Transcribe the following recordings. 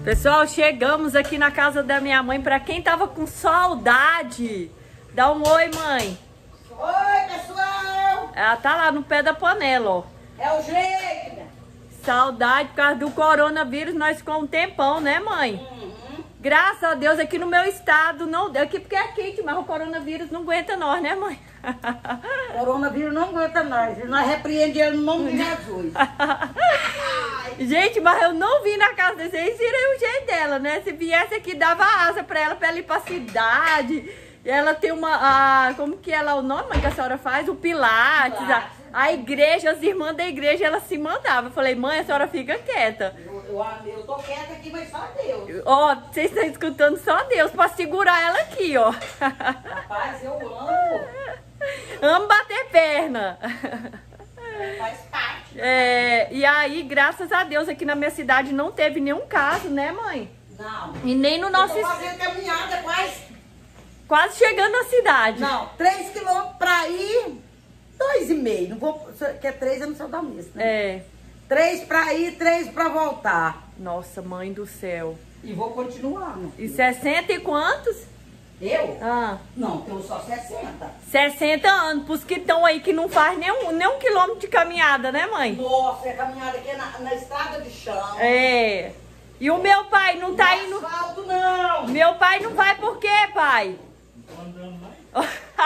Pessoal, chegamos aqui na casa da minha mãe. Pra quem tava com saudade, dá um oi, mãe. Oi, pessoal. Ela tá lá no pé da panela, ó. É o jeito, né? Saudade por causa do coronavírus, nós ficamos um tempão, né, mãe? Graças a Deus, aqui no meu estado, não, aqui porque é quente, mas o coronavírus não aguenta nós, né, mãe? O coronavírus não aguenta nós repreendemos ele no nome de Jesus. Gente, mas eu não vim na casa dele, vocês viram o jeito dela, né? Se viesse aqui, dava asa pra ela ir pra cidade. Ela tem uma, como que ela, o nome, mãe, que a senhora faz? O Pilates. A igreja, as irmãs da igreja, ela se mandava. Eu falei, mãe, a senhora fica quieta. Eu tô quieta aqui, mas só Deus. Ó, vocês estão escutando só Deus pra segurar ela aqui, ó. Rapaz, eu amo. Amo bater perna. Faz parte. E aí, graças a Deus, aqui na minha cidade não teve nenhum caso, né, mãe? Não. E nem no nosso... Eu tô fazendo caminhada quase chegando na cidade. Não, 3 quilômetros pra ir, 2,5. Não vou... Que é 3, eu não sou da missa, né? 3 pra ir, 3 pra voltar. Nossa, mãe do céu. E vou continuar, né? E 60 e quantos? Eu? Ah. Não, tenho só 60. 60 anos, pros que estão aí que não faz nem um quilômetro de caminhada, né, mãe? Nossa, é caminhada aqui na estrada de chão. E o meu pai não tá indo... Não asfalto, não. Meu pai não vai por quê, pai? Não tô andando mais.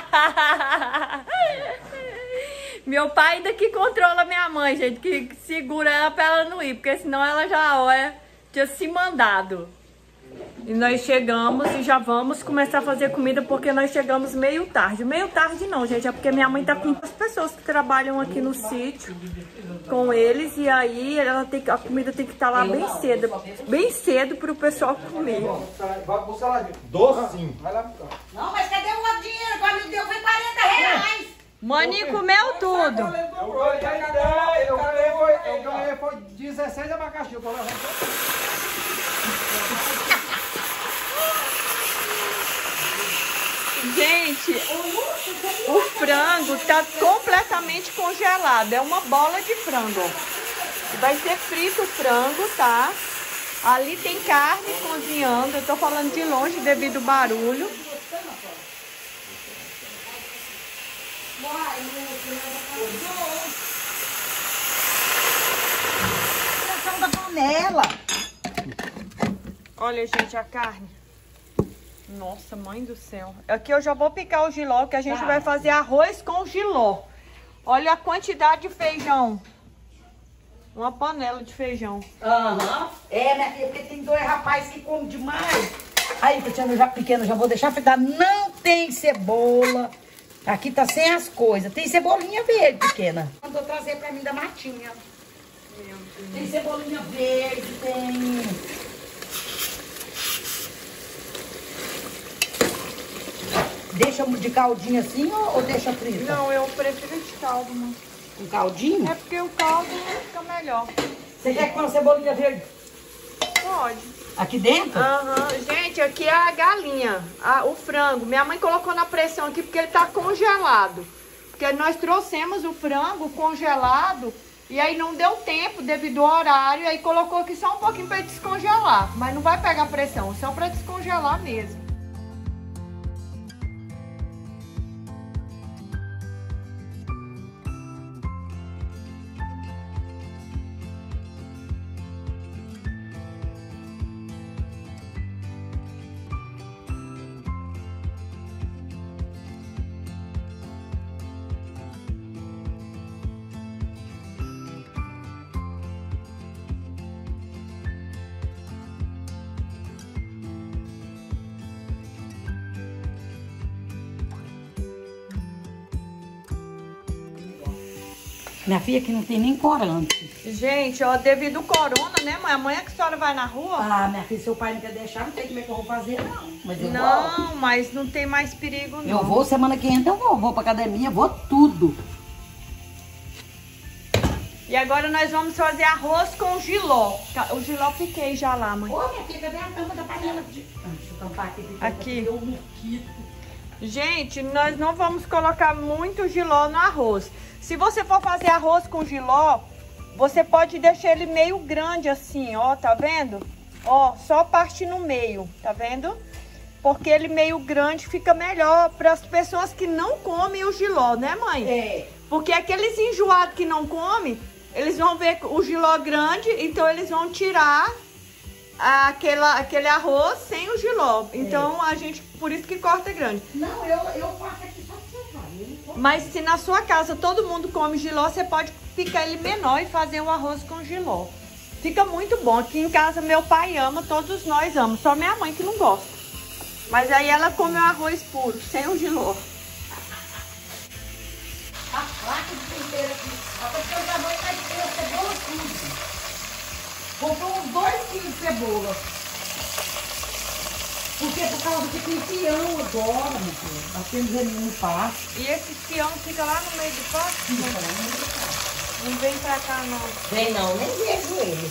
Meu pai ainda que controla minha mãe, gente, que segura ela pra ela não ir, porque senão ela já, olha, tinha se mandado. E nós chegamos e já vamos começar a fazer comida porque nós chegamos meio tarde. Meio tarde não, gente, é porque minha mãe tá com as pessoas que trabalham aqui no sítio com eles e aí a comida tem que estar lá bem cedo pro pessoal comer. Vai pro saladinho. Docinho. Vai lá pro carro. Não, mas cadê o outro dinheiro? Quando me deu foi 40 reais. Mani comeu tudo. Eu ganhei foi 16 abacaxi. Eu tô levando. Gente, o frango tá completamente congelado. É uma bola de frango. Vai ser frito o frango, tá? Ali tem carne cozinhando. Eu tô falando de longe devido ao barulho. Da panela. Olha, gente, a carne. Nossa, mãe do céu. Aqui eu já vou picar o jiló, que a gente vai fazer arroz com jiló. Olha a quantidade de feijão. Uma panela de feijão. Minha filha, porque tem 2 rapazes que comem demais. Aí, Tatiana, já pequena, já vou deixar fritar. Não tem cebola. Aqui tá sem as coisas. Tem cebolinha verde, pequena. Mandou trazer pra mim da matinha. Tem cebolinha verde, tem... Deixa de caldinho assim ou deixa frita? Não, eu prefiro de caldo, mano. Um caldinho? É porque o caldo fica melhor. Você quer com a cebolinha verde? Pode. Aqui dentro? Gente, aqui é a galinha, o frango. Minha mãe colocou na pressão aqui porque ele tá congelado. Porque nós trouxemos o frango congelado e aí não deu tempo devido ao horário. Aí colocou aqui só um pouquinho para descongelar. Mas não vai pegar pressão, só para descongelar mesmo. Minha filha que não tem nem corante. Gente, ó, devido ao corona, né, mãe? Amanhã que a senhora vai na rua? Minha filha, seu pai não quer deixar, não sei como é que eu vou fazer, não. Mas eu não, mas não tem mais perigo, não. Eu vou, semana que entra eu vou pra academia, vou tudo. E agora nós vamos fazer arroz com jiló. O jiló piquei já lá, mãe. Ô, minha filha, cadê a tampa da panela? Deixa eu tampar aqui. Aqui. Gente, nós não vamos colocar muito jiló no arroz. Se você for fazer arroz com jiló, você pode deixar ele meio grande assim, ó, tá vendo? Ó, só parte no meio, tá vendo? Porque ele meio grande fica melhor para as pessoas que não comem o jiló, né, mãe? É. Porque aqueles enjoados que não comem, eles vão ver o jiló grande, então eles vão tirar aquele arroz sem o jiló. Então a gente, por isso que corta grande. Não, eu faço aqui só pra você, vai. Mas se na sua casa todo mundo come jiló, você pode picar ele menor e fazer um arroz com jiló. Fica muito bom. Aqui em casa meu pai ama, todos nós amamos. Só minha mãe que não gosta. Mas aí ela come o arroz puro, sem o jiló. A placa de tempero aqui. A pessoa já vai estar de cebola tudo. Comprou uns 2 quilos de cebola. Porque por causa que tem peão agora, meu filho. Nós temos ele no pasto. E esse peão fica lá no meio do pasto? Não vem pra cá, não. Vem não, nem vejo ele.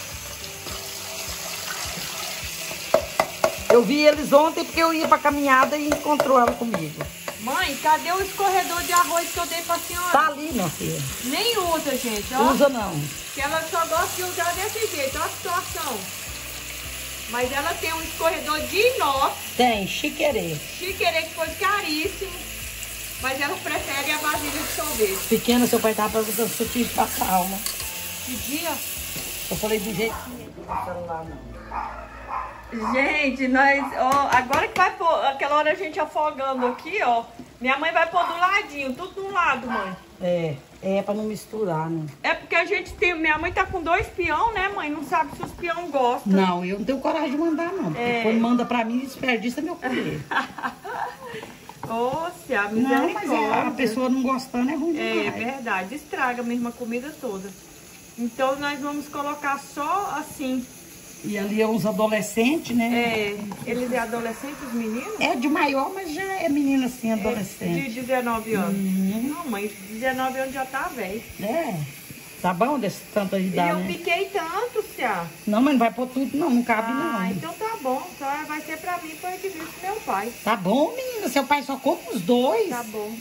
Eu vi eles ontem porque eu ia pra caminhada e encontrou ela comigo. Mãe, cadê o escorredor de arroz que eu dei pra senhora? Tá ali, minha filha. Nem usa, gente, ó. Usa não. Que ela só gosta de usar desse jeito, ó a situação. Mas ela tem um escorredor de inox. Tem, chiquerê. Chiquerê que foi caríssimo. Mas ela prefere a vasilha de sorvete. Pequena, seu pai tava perguntando se eu tinha que passar alma. Que dia? Eu falei do jeito que não celular não. Gente, nós, ó, agora que vai pôr, aquela hora a gente afogando aqui, ó. Minha mãe vai pôr do ladinho, tudo de um lado, mãe. É pra não misturar, né? É porque a gente tem, minha mãe tá com 2 peão, né, mãe? Não sabe se os peão gostam. Não, eu não tenho coragem de mandar, não. Porque quando manda pra mim, desperdiça meu comer. Ô, a Não, misericórdia. mas a pessoa não gostando é ruim É demais. verdade, estraga mesmo a comida toda. Então nós vamos colocar só assim. E ali é uns adolescentes, né? É, eles é adolescente, os meninos? É de maior, mas já é menina assim, adolescente. De 19 anos. Não, mãe, 19 anos já tá velho. É. Tá bom desse tanta E idade, eu né? piquei tanto, Cia. Não, mas não vai pôr tudo, não cabe, Ah, não. então tá bom. Só vai ser pra mim, foi de vista do meu pai. Tá bom, menina, seu pai só come os 2. Tá bom.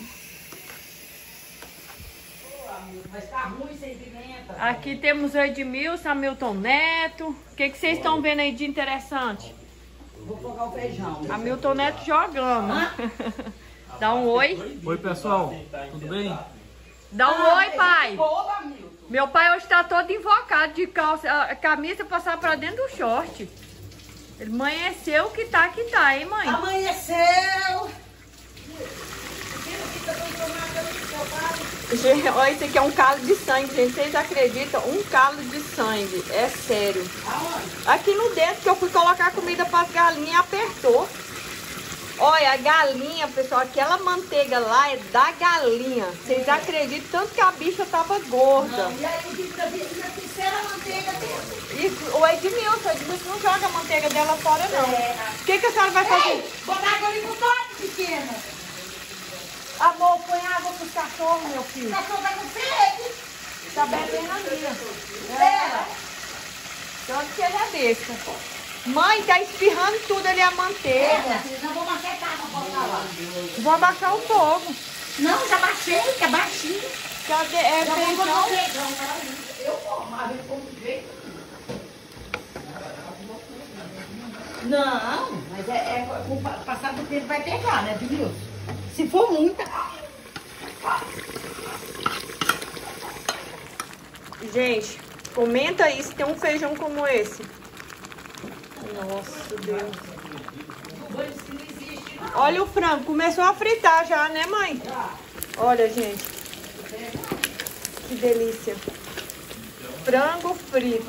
Vai ficar ruim sem pimenta. Aqui temos o Edmilson, Hamilton Neto. O que vocês estão vendo aí de interessante? Vou colocar o feijão. Hamilton Neto jogando. Dá um oi. Oi, pessoal. Tudo bem? Dá um oi, pai. Todo, Hamilton. Meu pai hoje tá todo invocado de calça, camisa passar pra dentro do short. Ele amanheceu que tá, hein, mãe? Amanheceu. Gente, olha, esse aqui é um calo de sangue, gente. Vocês acreditam? Um calo de sangue. É sério. Aqui no dentro que eu fui colocar comida para as galinhas e apertou. Olha, a galinha, pessoal, aquela manteiga lá é da galinha. Vocês acreditam? Tanto que a bicha tava gorda. E aí, ainda fizeram a manteiga dentro. E o Edmilson não joga a manteiga dela fora, não. O que a senhora vai fazer? Ei, botar água ali no toque, pequena. Amor, põe água pros cachorros, meu filho. O cachorro tá com sede. Tá bebendo ali. É. Tanto que ele é besta. Mãe, tá espirrando tudo ali a manteiga. Não vou macetar pra botar lá. Vou abaixar o fogo. Não, já baixei, que é baixinho. Cadê? É Já vou feijão? botar o feijão, tá? Eu como, mas ele come de jeito. Não, mas com o passar do tempo vai pegar, né, Edmilson? Se for muita. Gente, comenta aí se tem um feijão como esse. Nossa, Deus. Olha o frango, começou a fritar já, né, mãe? Olha, gente. Que delícia. Frango frito.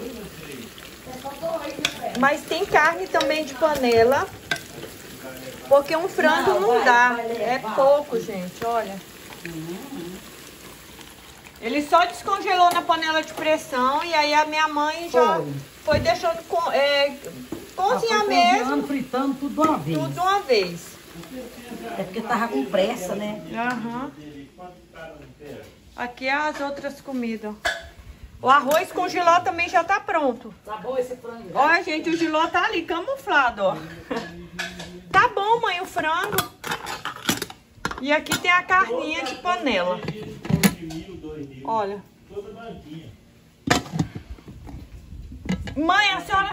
Mas tem carne também de panela. Porque um frango não dá. É pouco, gente, olha. Ele só descongelou na panela de pressão e aí a minha mãe já foi deixando cozinhar mesmo. Fritando tudo de uma vez. Tudo de uma vez. É porque tava com pressa, né? Aham. Aqui é as outras comidas. O arroz com giló também já tá pronto. Tá bom esse frango? Olha, gente, o giló tá ali camuflado, ó. Tá bom, mãe, o frango. E aqui tem a carninha de panela. Olha. Mãe, a senhora...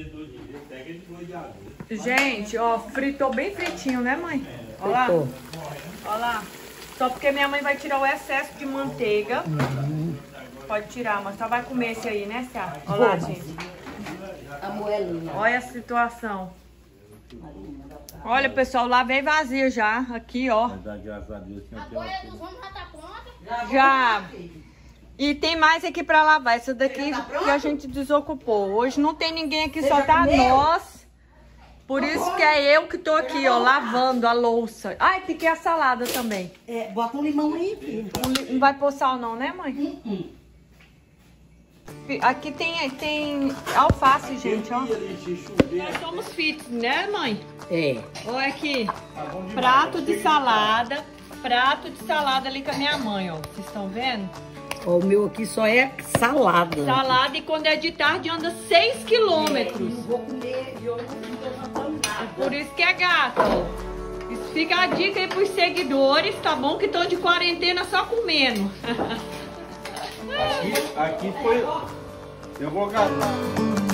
Gente, ó, fritou bem fritinho, né, mãe? Olha lá. Olha lá. Só porque minha mãe vai tirar o excesso de manteiga. Pode tirar, mas só vai comer esse aí, né, Cia? Olha lá, gente. A moelinha. Olha a situação. Olha, pessoal, lá vem vazio já. Aqui, ó. Graças a Deus, A boia dos homens já tá pronta? Já. E tem mais aqui pra lavar. Essa daqui que a gente desocupou. Hoje não tem ninguém aqui, só tá nós. Por isso que é eu que tô aqui, ó, lavando a louça. Ai, piquei a salada também. É, bota um limão aí, filho. Não vai pôr sal não, né, mãe? Aqui tem alface, gente, ó. Nós somos fit, né, mãe? É. Olha aqui. Prato de salada. Prato de salada ali com a minha mãe, ó. Vocês estão vendo? Ó, o meu aqui só é salada. Salada, e quando é de tarde anda 6 quilômetros. Não vou comer e eu não tô jantando nada. Por isso que é gata, ó. Isso fica a dica aí pros seguidores, tá bom? Que estão de quarentena só comendo. Aqui foi... Eu vou gastar.